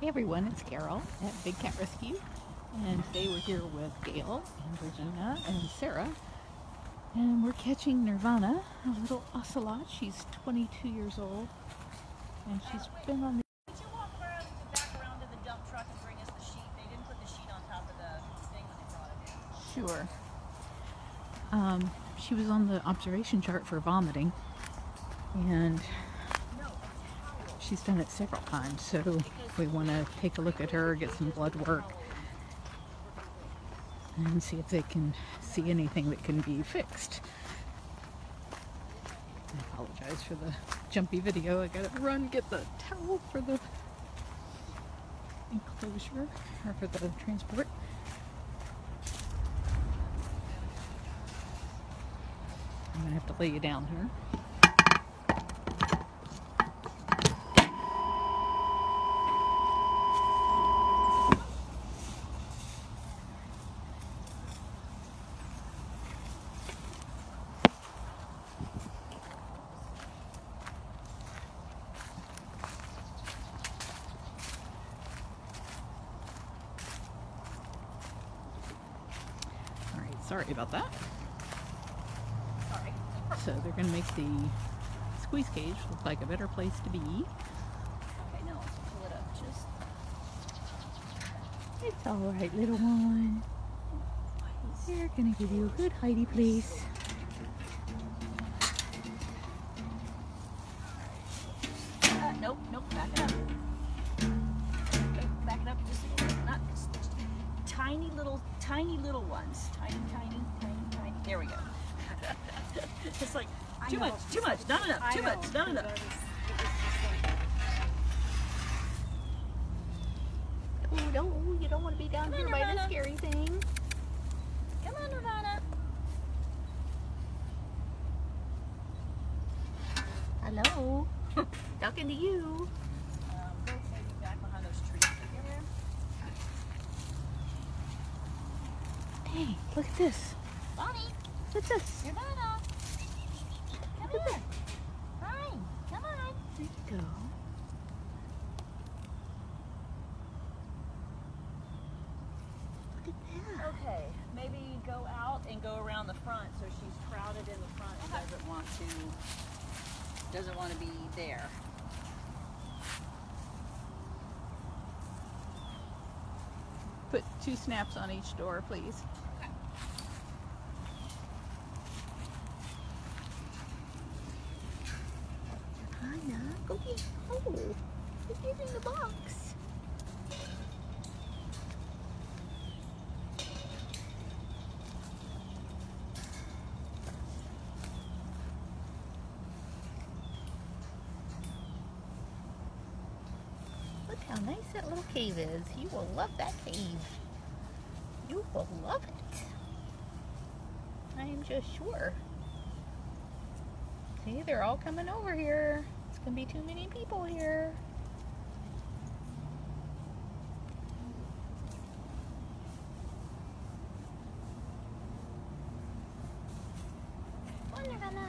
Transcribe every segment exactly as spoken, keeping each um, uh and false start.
Hey everyone, it's Carol at Big Cat Rescue, and today we're here with Gail and Regina and Sarah, and we're catching Nirvana, a little ocelot. She's twenty-two years old, and she's been on the... Could you walk around, back around to the dump truck and bring us the sheet? They didn't put the sheet on top of the thing when they brought it in. Sure. Um, she was on the observation chart for vomiting, and she's done it several times, so we want to take a look at her, get some blood work, and see if they can see anything that can be fixed. I apologize for the jumpy video. I gotta run get the towel for the enclosure, or for the transport. I'm gonna have to lay you down here. Sorry about that. Sorry. So they're going to make the squeeze cage look like a better place to be. Okay, no, pull it up. Just. It's all right, little one. They're going to give you a good hidey place. Uh, nope, nope. Back it up. Okay, back it up just a little bit. Not just tiny little, tiny little ones. Tiny, tiny, tiny, tiny. There we go. It's like too much, too much, not enough, too much, not enough. Oh no, you don't want to be down Come here on, by the Nirvana. scary thing. Come on, Nirvana. Hello. Talking to you. Um, go maybe back behind those trees. Hey, look at this. Bonnie, What's this? Nirvana. Come Look at here. Hi, come on. There you go. Look at that. Okay, maybe go out and go around the front so she's crowded in the front and doesn't want to doesn't want to be there. Put two snaps on each door, please. Anna, go get oh, go get in the box. Look how nice that little cave is. You will love that cave. You will love it. I am just sure. See, they're all coming over here. It's gonna be too many people here. Come on, Nirvana.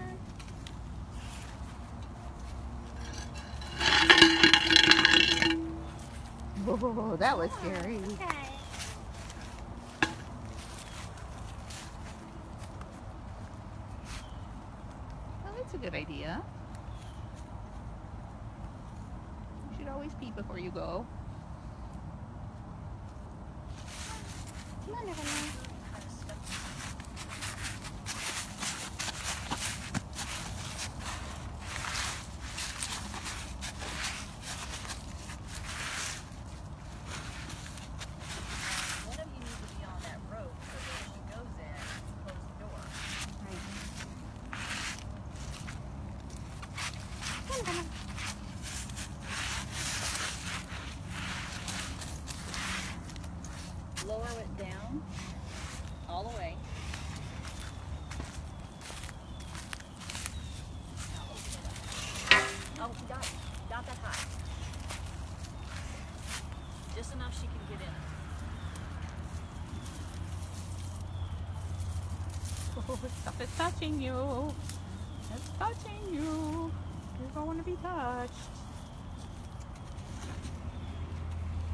Whoa, that was scary. Okay. Well, that's a good idea. You should always pee before you go. Come on, Nirvana. One of you needs to be on that rope so that when she goes in, close the door. Lower it down all the way. Now open it up. Oh, got it. Got that high. Just enough she can get in. Oh, stuff is touching you. It's touching you. You don't want to be touched.